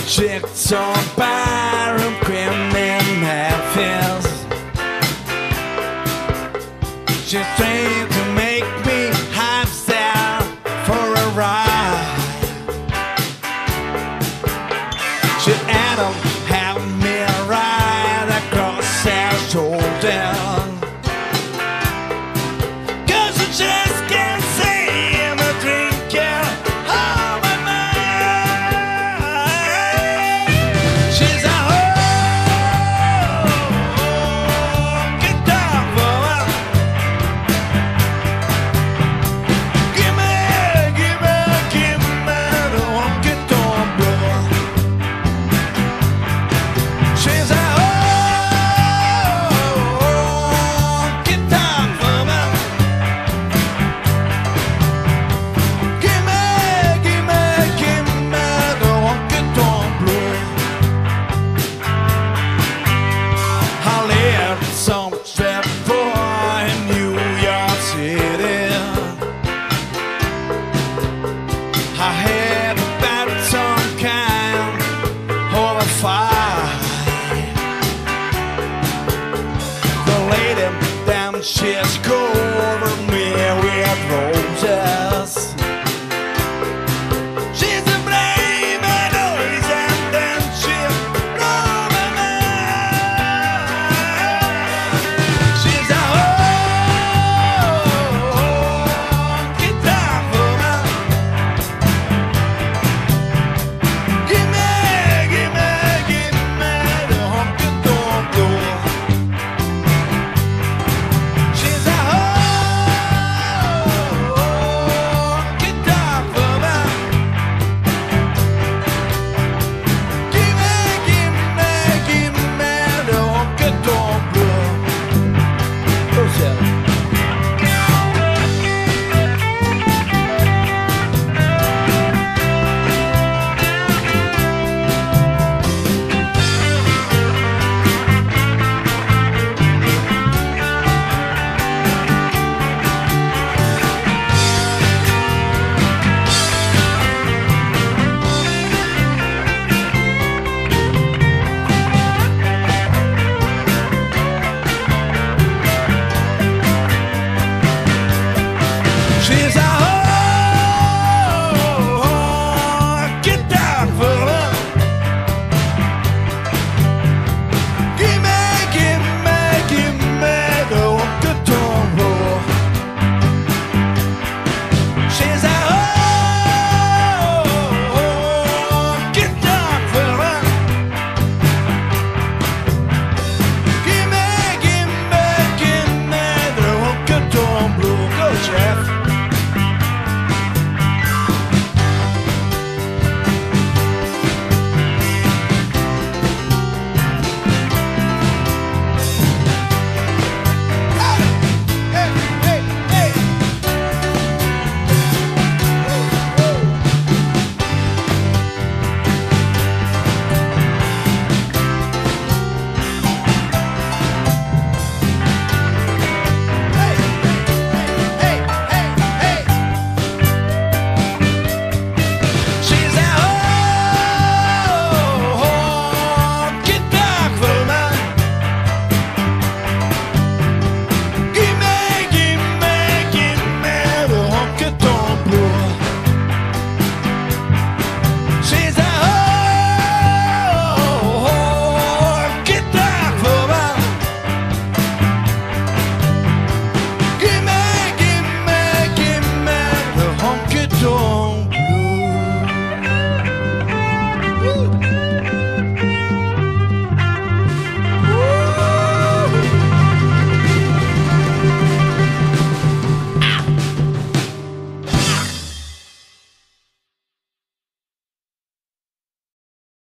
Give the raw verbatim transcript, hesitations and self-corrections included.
Chicks on barroom cream in Memphis. She's trying to make me hamster for a ride. She had to have me ride across her shoulder, 'cause she just can't see him drinking all my mind. She's a honky tonk woman. Give me, give me, give me the honky tonk woman. She's a honky tonk woman. Give me, give me, give me the honky tonk blues. I lived some strip boy in New York City. I had about some kind of a fight. The lady down she's cold